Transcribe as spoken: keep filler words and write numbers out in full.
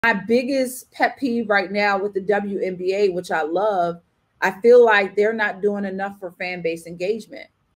my biggest pet peeve right now with the W N B A, which I love, I feel like they're not doing enough for fan base engagement.